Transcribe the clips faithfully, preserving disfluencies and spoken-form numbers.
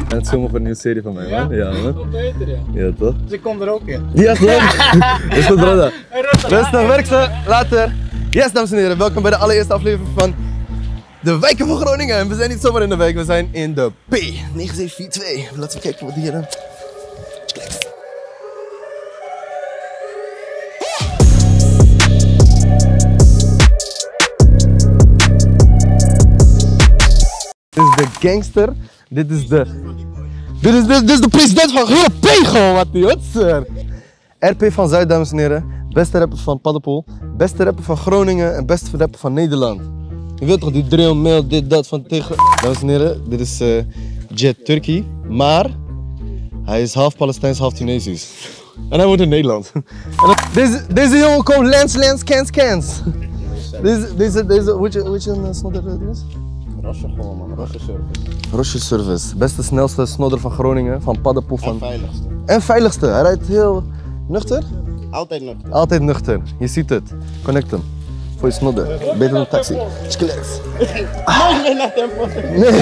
En het filmen voor een nieuwe serie van mij, man. Ja, man. Wat beter, ja. Ja, toch? Dus ik kom er ook in. Ja, toch? Is goed, brother. Rustig, werk ze. Later. Yes, dames en heren. Welkom bij de allereerste aflevering van de wijken van Groningen. En we zijn niet zomaar in de wijk, we zijn in de P negen zeven vier twee. Laten we kijken wat hier... Uh... Dit is de gangster. Dit is de... Dit is de, dit is de president van heel P gewoon, Mattie. Wat sir? R P van Zuid, dames en heren. Beste rapper van Paddepoel. Beste rapper van Groningen en beste rapper van Nederland. Je weet toch die drill, mail, dit, dat van tegen... Dames en heren, dit is uh, Jet Turkey. Maar hij is half Palestijns, half Tunesisch. En hij woont in Nederland. En dan, deze, deze jongen komt Lens, Lens, Cans, Cans. Deze, deze, deze, weet je, weet je een snodder dit is? Rosje gewoon, man. Rosje service. Rosje Service. Beste, snelste snodder van Groningen, van Paddepoel. Van... En veiligste. En veiligste. Hij rijdt heel nuchter. Altijd nuchter. Altijd nuchter. Je ziet het. Connect hem. Voor je snodder. Beter dan een taxi. Skelex. Ah. Nee, naar tempo. Nee.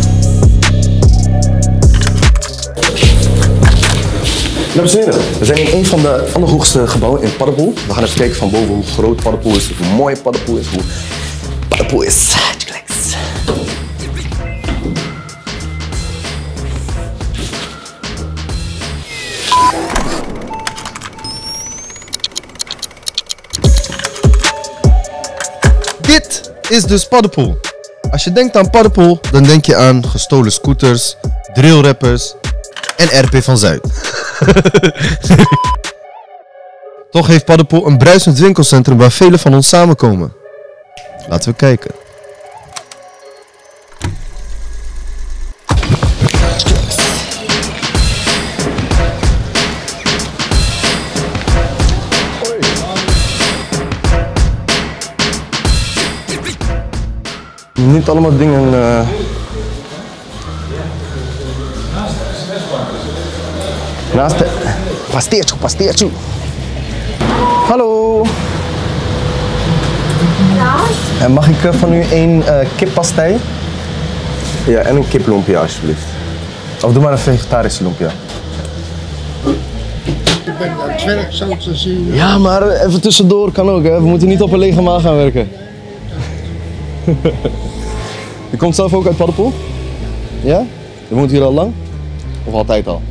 Dames en heren, we zijn in een van de allerhoogste gebouwen in Paddepoel. We gaan even kijken van boven hoe groot Paddepoel is, hoe mooi Paddepoel is, hoe Paddepoel is. Skelex. Dit is dus Paddepoel. Als je denkt aan Paddepoel, dan denk je aan gestolen scooters, drillrappers en R P van Zuid. Toch heeft Paddepoel een bruisend winkelcentrum waar velen van ons samenkomen. Laten we kijken. Niet allemaal dingen. Uh... Naast de. Pasteertje, pasteertje. Hallo. Ja? En mag ik uh, van u één uh, kippastei? Ja, en een kiplumpia alsjeblieft. Of doe maar een vegetarische lumpia. Ik ben aan het werk zo te zien. Ja, maar even tussendoor kan ook, hè. We moeten niet op een lege maag gaan werken. Je komt zelf ook uit Paddepoel? Ja? Je woont hier al lang? Of altijd al?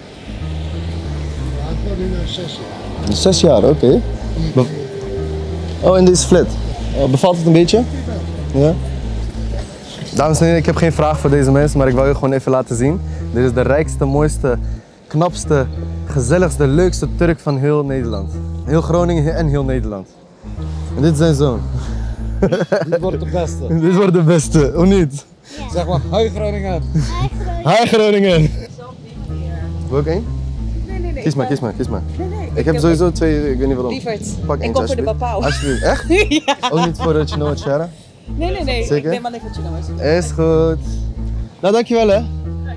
Ja, ik woon nu al zes jaar. Zes jaar, oké. Okay. Be oh, in deze flat. Uh, bevalt het een beetje? Ja? Dames en heren, ik heb geen vraag voor deze mensen, maar ik wil je gewoon even laten zien. Dit is de rijkste, mooiste, knapste, gezelligste, leukste Turk van heel Nederland. Heel Groningen en heel Nederland. En dit is zijn zoon. Dit wordt de beste. Dit wordt de beste, of niet? Zeg maar, hoi Groningen. Hi Groningen! Wil ik één? Nee, nee, nee. Kies maar, kies maar, kies maar. Nee, nee. Ik heb sowieso twee, ik weet niet waarom. Lieverd, Pak ik eentje kom voor de alsjeblieft. bepaal. Alsjeblieft, echt? Ja. Ook niet voor het Chino en Shara? Nee, nee, nee. Zeker? Ik neem maar even chino's. Is goed. Nou, dankjewel hè.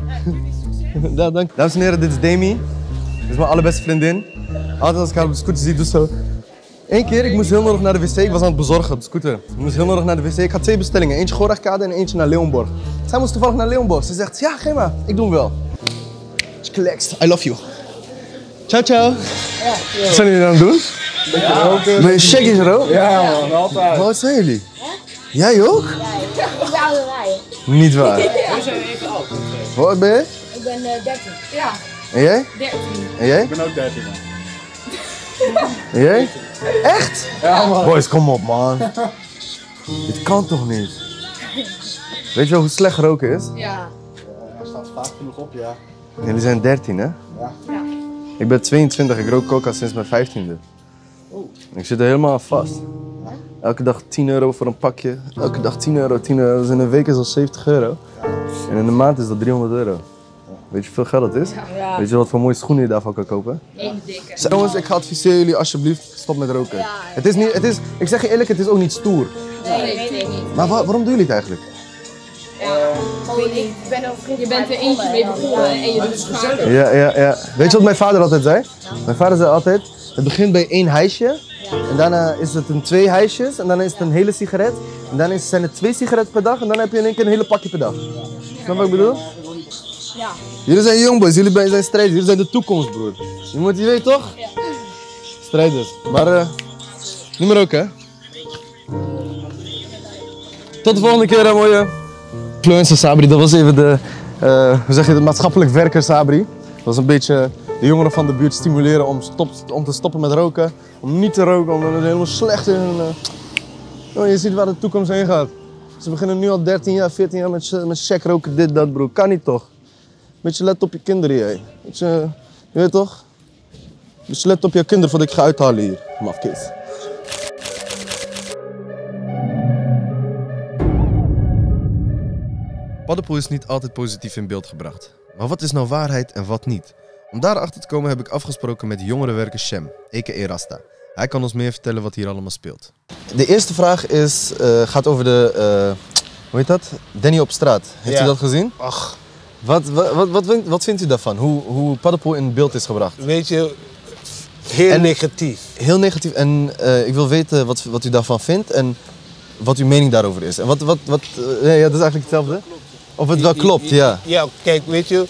Ja, dank. Dames en heren, dit is Demi. Dit is mijn allerbeste vriendin. Altijd als ik haar op de scooter zie, doe zo. Eén keer, ik moest heel nodig naar de wc. Ik was aan het bezorgen op de scooter. Ik moest heel nodig naar de wc. Ik had twee bestellingen. Eentje Goraghkade en eentje naar Leeuwenborg. Zij moest toevallig naar Leeuwenborg. Ze zegt, ja, geef maar. Ik doe hem wel. Relaxed. I love you. Ciao, ciao. Ja, wat zijn jullie aan het doen? Beetje roken. Ben je shaggy's rook? Ja man, altijd. Wat zijn jullie? Jij ook? Ik ben oude rij. Niet waar. We zijn even oud. Hoe oud ben je? Ik ben uh, dertien. Ja, En jij? dertien. En jij? Ik ben ook dertien man. En jij? Echt? Ja man. Boys, kom op man. Dit kan toch niet? Weet je wel hoe slecht roken is? Ja. Hij staat vaak genoeg op, ja. Jullie zijn dertien hè? Ja. Ja. Ik ben tweeëntwintig, ik rook coca sinds mijn vijftiende. Ik zit er helemaal aan vast. Elke dag tien euro voor een pakje. Elke dag tien euro, tien euro. Dus in een week is dat zeventig euro. En in een maand is dat driehonderd euro. Weet je hoeveel geld dat is? Ja. Weet je wat voor mooie schoenen je daarvan kan kopen? Eén dikke. Jongens, ik adviseer jullie alsjeblieft, stop met roken. Ja. Het is niet, het is, ik zeg je eerlijk, het is ook niet stoer. Nee, nee, nee. nee. Maar wa waarom doen jullie het eigenlijk? Gewoon, ik ben ook je bent er eentje mee begonnen en je doet het vaak. Ja, ja, ja. Weet je wat mijn vader altijd zei? Mijn vader zei altijd, het begint bij één hijsje. En daarna is het een twee hijsjes. En dan is het een hele sigaret. En dan is, zijn het twee sigaretten per dag. En dan heb je in één keer een hele pakje per dag. Snap je wat ik bedoel? Ja. Jullie zijn jongboys, jullie zijn strijders, jullie zijn de toekomst, broer. Je moet, je weet toch? Ja. Strijders. Maar, uh, niet meer ook, hè? Tot de volgende keer, hè, mooie. Influencer Sabri, dat was even de, uh, hoe zeg je, de maatschappelijk werker Sabri. Dat was een beetje de jongeren van de buurt stimuleren om, stop, om te stoppen met roken. Om niet te roken, omdat het helemaal slecht is. En, uh, oh, je ziet waar de toekomst heen gaat. Ze beginnen nu al dertien jaar, veertien jaar met, met check roken, dit, dat, broer. Kan niet toch? Beetje let op je kinderen, jij. Beetje, je weet toch? Beetje let op je kinderen voordat ik ga uithalen hier. Mafkees. Paddepoel is niet altijd positief in beeld gebracht. Maar wat is nou waarheid en wat niet? Om daarachter te komen heb ik afgesproken met jongerenwerker Shem, a k a. Rasta. Hij kan ons meer vertellen wat hier allemaal speelt. De eerste vraag is, uh, gaat over de, uh, hoe heet dat? Danny op straat. Heeft Ja. u dat gezien? Ach, Wat, wat, wat, wat, vindt- wat vindt u daarvan? Hoe, hoe Paddepoel in beeld is gebracht? weet je, heel En- negatief. Heel negatief en uh, ik wil weten wat, wat u daarvan vindt en wat uw mening daarover is. En wat, wat, wat, uh, ja, dat is eigenlijk hetzelfde. Of het wel klopt, ja. Ja, kijk, weet je,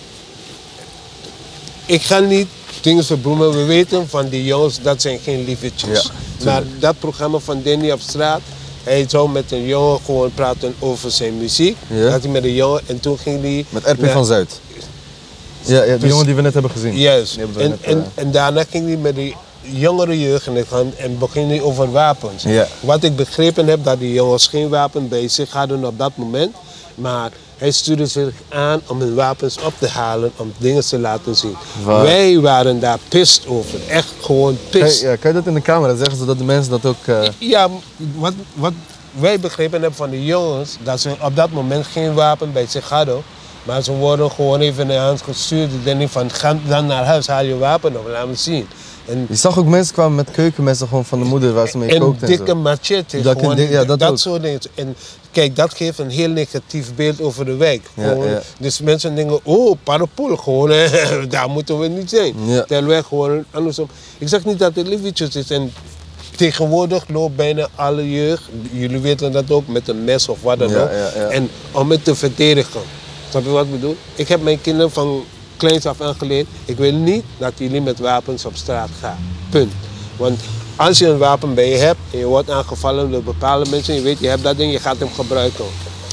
ik ga niet dingen verbloemen. We weten van die jongens, dat zijn geen lievertjes. Ja, maar dat programma van Danny op straat, hij zou met een jongen gewoon praten over zijn muziek. Ja. Dat hij met een jongen en toen ging hij... Met R P naar- van Zuid. Ja, ja, die jongen die we net hebben gezien. Juist. Die hebben we En, net, en, uh, en daarna ging hij met die jongere jeugd en, gaan, en begon hij over wapens. Ja. Wat ik begrepen heb, dat die jongens geen wapen bij zich hadden op dat moment. Maar hij stuurde zich aan om hun wapens op te halen, om dingen te laten zien. Waar? Wij waren daar pissed over. Echt gewoon Kan, pissed. je, ja, kan je dat in de camera zeggen, zodat de mensen dat ook... Uh, Ja, wat, wat wij begrepen hebben van de jongens, dat ze op dat moment geen wapen bij zich hadden. Maar ze worden gewoon even naar huis gestuurd. Ik denk niet van, ga dan naar huis, haal je wapen op, laat me zien. En, je zag ook mensen kwamen met keukenmessen gewoon van de moeder waar ze mee en kookten en dikke zo. machete, Dat gewoon, kan- ja, dat ook. soort dingen. En kijk, dat geeft een heel negatief beeld over de wijk. Ja, Gewoon, ja. Dus mensen denken, oh, Paddepoel, gewoon, hè, daar moeten we niet zijn. Ja. Terwijl wij gewoon andersom. Ik zeg niet dat het liefjes is. En tegenwoordig loopt bijna alle jeugd, jullie weten dat ook, met een mes of wat dan Ja, ook. ja, ja. En om het te verdedigen. Snap je wat ik bedoel? Ik heb mijn kinderen van kleins af aan geleerd. Ik wil niet dat jullie met wapens op straat gaan. Punt. Want als je een wapen bij je hebt en je wordt aangevallen door bepaalde mensen, je weet, je hebt dat ding, je gaat hem gebruiken.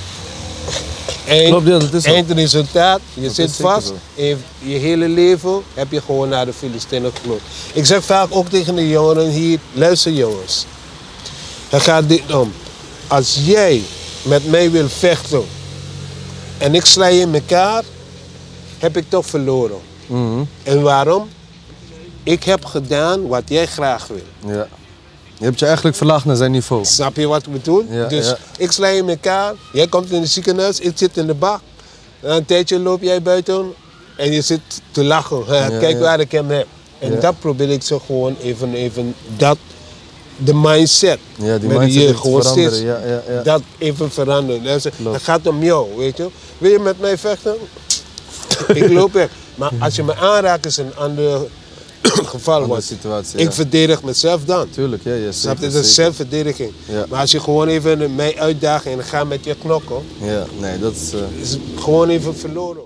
Eind, Klopt, ja, dat is zo. eindresultaat, je Dat zit is zeker vast. zo. En je, je hele leven heb je gewoon naar de Filistijnen geklopt. Ik zeg vaak ook tegen de jongeren hier, luister jongens. Het gaat dit om. Als jij met mij wil vechten en ik sla je in elkaar, heb ik toch verloren. Mhm. En waarom? Ik heb gedaan wat jij graag wil. Ja. Je hebt je eigenlijk verlaagd naar zijn niveau. Snap je wat ik bedoel? Ja, dus ja. ik sla je in elkaar, jij komt in het ziekenhuis, ik zit in de bak. Na een tijdje loop jij buiten en je zit te lachen. Hè, Ja, Kijk ja. waar ik hem heb. En Ja. dat probeer ik ze gewoon even, even dat, de mindset. Ja, die met mindset jeugd heeft gewoon veranderen, steeds ja, ja, ja. dat even veranderen. Luister, Klopt. het gaat om jou, weet je. Wil je met mij vechten? Ik loop weg. Maar als je me aanraakt is een ander geval. Andere Want situatie, ik ja. verdedig mezelf dan. Tuurlijk, ja, ja, Snap je? zeker, Dat is zeker. zelfverdediging. Ja. Maar als je gewoon even mij uitdaagt en ga met je knokken, Ja, nee, dat is... uh, is het gewoon even verloren.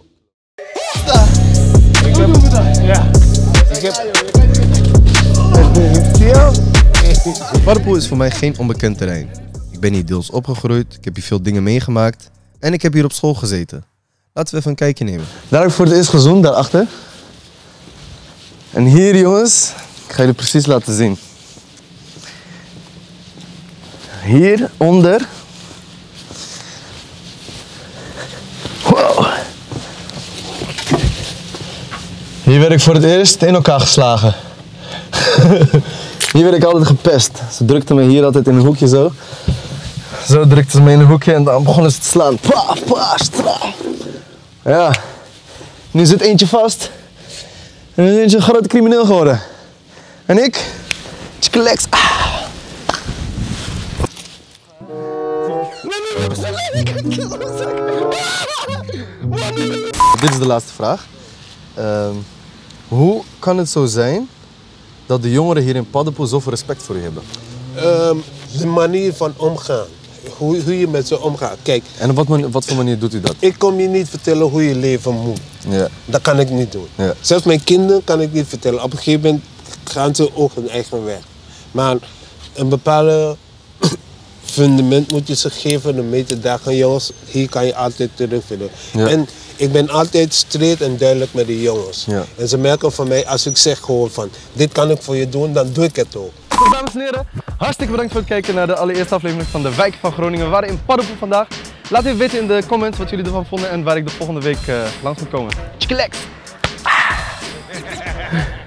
Hoe doen we dat? Ja. Ik heb... Paddepoel is voor mij geen onbekend terrein. Ik ben hier deels opgegroeid, ik heb hier veel dingen meegemaakt en ik heb hier op school gezeten. Laten we even een kijkje nemen. Daar heb ik voor het eerst gezoomd, daarachter. En hier jongens, ik ga jullie precies laten zien. Hieronder. Wow. Hier werd ik voor het eerst in elkaar geslagen. Hier werd ik altijd gepest. Ze drukten me hier altijd in een hoekje zo. Zo drukten ze me in een hoekje en dan begonnen ze te slaan. Pa, pa, stra. Ja. Nu zit eentje vast. En nu is eentje een grote crimineel geworden. En ik? Tjekelex. Ah. Dit is de laatste vraag. Um, hoe kan het zo zijn dat de jongeren hier in Paddepoel zoveel respect voor u hebben? Um, de manier van omgaan. hoe, hoe je met ze omgaat. Kijk, En op wat, manier, wat voor manier doet u dat? ik kom je niet vertellen hoe je leven moet. Ja. Dat kan ik niet doen. Ja. Zelfs mijn kinderen kan ik niet vertellen. Op een gegeven moment gaan ze ook hun eigen weg. Maar een bepaalde fundament moet je ze geven om mee te dagen. Jongens, hier kan je altijd terugvinden. Ja. En ik ben altijd straight en duidelijk met de jongens. Ja. En ze merken van mij, als ik zeg gewoon van, dit kan ik voor je doen, dan doe ik het ook. Goed, dames en heren, hartstikke bedankt voor het kijken naar de allereerste aflevering van de Wijk van Groningen. We waren in Paddepoel vandaag. Laat even weten in de comments wat jullie ervan vonden en waar ik de volgende week uh, langs moet komen. Chickalex! Ah.